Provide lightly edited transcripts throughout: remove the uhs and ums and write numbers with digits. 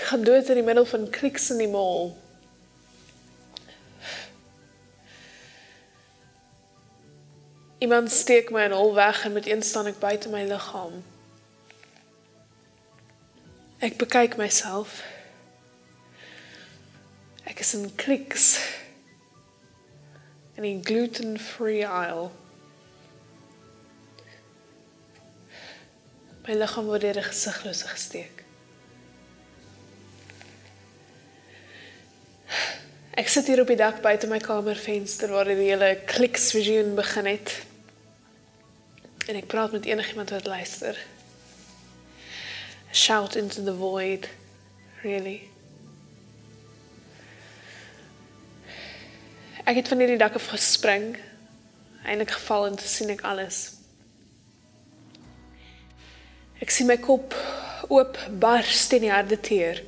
gaan dood in die middel van krieks in die mall. Iemand steek my 'n hol weg en met een staan ek buite my liggaam. Ek bekyk myself. Ek is in krieks. In die gluten-free aisle. My liggaam word deur 'n gesiglose gesteek. Ek sit hier op die dak buite my kamervenster waar die hele kliksvisioen begin het. En ek praat met enigiemand wat luister. A shout into the void, really. Ek het van hierdie dak af gespring, eintlik geval en toe sien ek alles. Ek sien my kop oop bars teen die harde teer.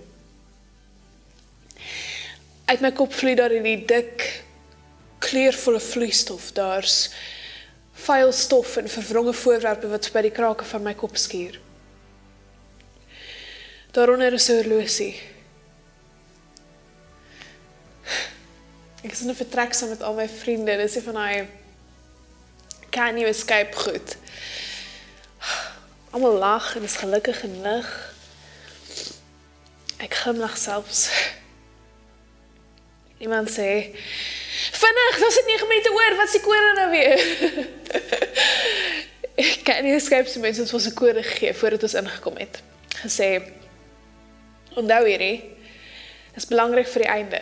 Uit my kop vloei daar hierdie dik, kleurvolle vloeistof. Daar's vuil stof en verwronge voorwerpe wat by die krake van my kop skuur. Daaronder is 'n horlosie. Ek is in 'n vertrek saam met al my vriende. Dis van daai can you escape goed. Almal lag en is gelukkig en lig. Ek glimlag selfs. Iemand sê, vinnig, ons het 9 minute oor, wat is die kode nou weer? Ek kan nie escape so mense ons 'n kode gegee voordat ons ingekom het. Gesê, onthou hierdie, is belangrik vir die einde.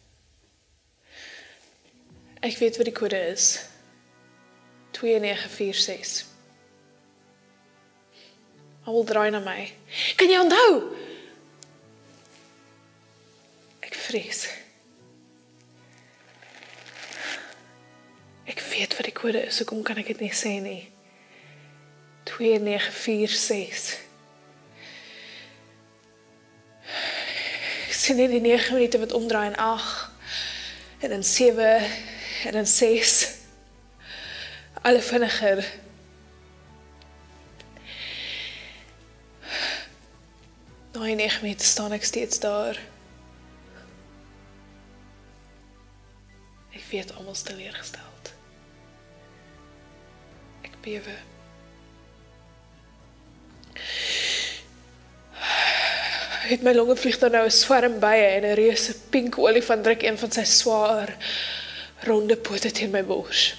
Ek weet wat die kode is. 2946. Almal draai na my. Kan jy onthou? Ek vrees. Ek weet wat die kode is, hoekom kan ek dit nie sê nie? 2946. Ek sien net die 9 minute wat omdraai en 8, en dan 7, en dan 6. Alle vinniger. Na die 9 minute staan ek steeds daar. Ek weet almal is teleurgesteld. Ek bewe. Het my longe vlieg daar nou 'n swerm bye en 'n reuse pink olifant druk een van sy swaar, ronde pote teen my bors.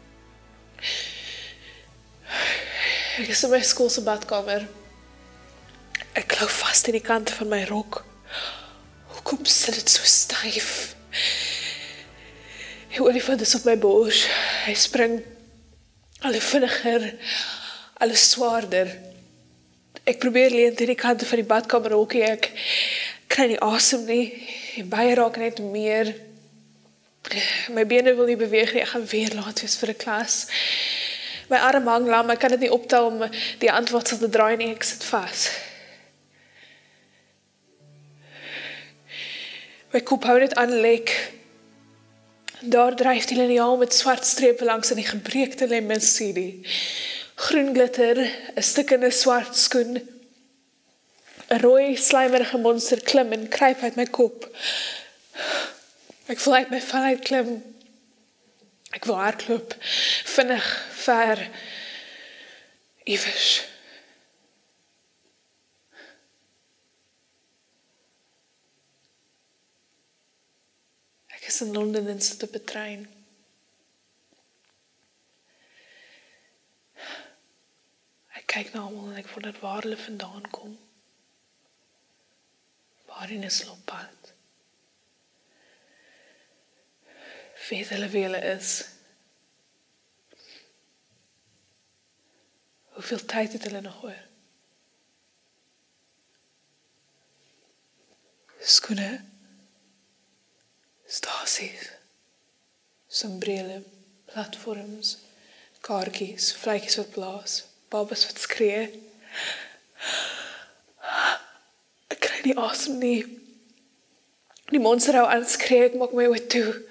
Ek is in my skool se badkamer. Ek klou vas in die kante van my rok. Hoekom sit dit so styf? Die olifant is op my bors. Hy spring al hoe vinniger, al hoe swaarder. Ek probeer leun teen die kante van die badkamer hokkie. Ek kry nie asem nie. Die bye raak net meer. My bene wil nie beweeg nie. Ek gaan weer laat wees vir 'n klas. My arm hang lam. Ek kan dit nie optel om die antwoord te draai nie. Ek sit vas. My kop hou net aan lek. Daar dryf die liniaal met swart strepe langs in die gebreekte lemon CD. Groen glitter, 'n stikkende swart skoen. 'n Rooi, slijmerige monster klim en kruip uit my kop. Ek wil uit my vel uitklim. Ek wil hardloop. Vinnig, ver, iewers. Ek is in Londen en sit op 'n trein. Ek kyk na almal en ek wonder waar hulle vandaan kom. Waarheen is hulle op pad? Weet hulle wie hulle is? Hoeveel tyd het hulle nog oor? Skoene, stasies, sombrele, platforms, kaartjies, vletjies wat blaas, babas wat skree. Ek kry nie asem nie. Die monster hou aan skree, ek maak my oë toe.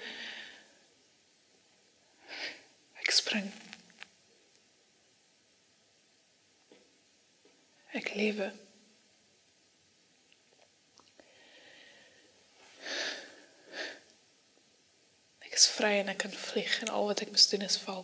Ek spring. Ek lewe. is vry en ek kan vlieg en al wat ek moet doen is val.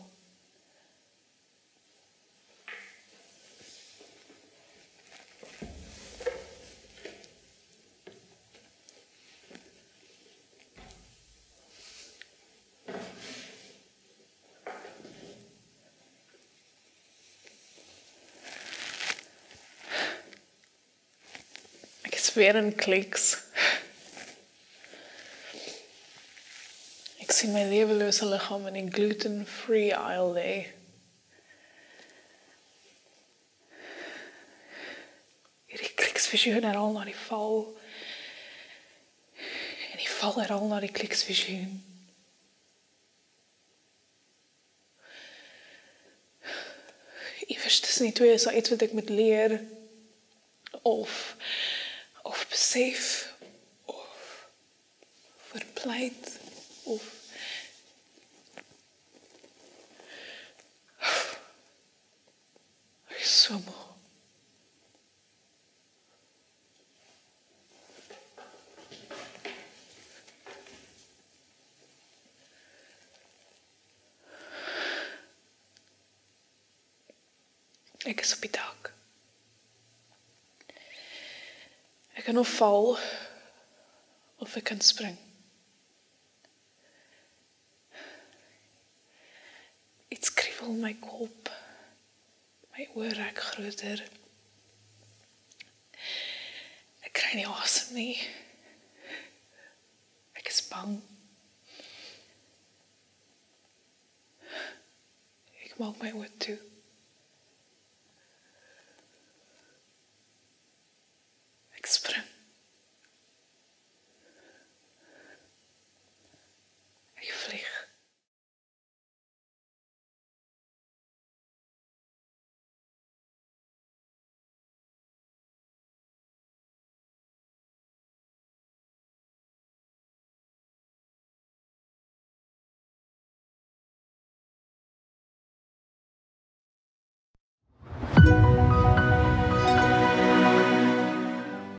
Ek is weer in Clicks. Ek sien my lewelose liggaam in die gluten-free aisle lê. Hierdie Clicks-visioen herhaal na die val. En die val herhaal na die Clicks-visioen. Iewers tussen die twee is daar iets wat ek moet leer. Of besef. Of verpleit. Of ek is so moe. Ek is op die dak. Ek kan of val, of ek kan spring. Iets kriebel in my kop. My oor raak groter. Ek kry nie asem nie. Ek is bang. Ek maak my oor toe.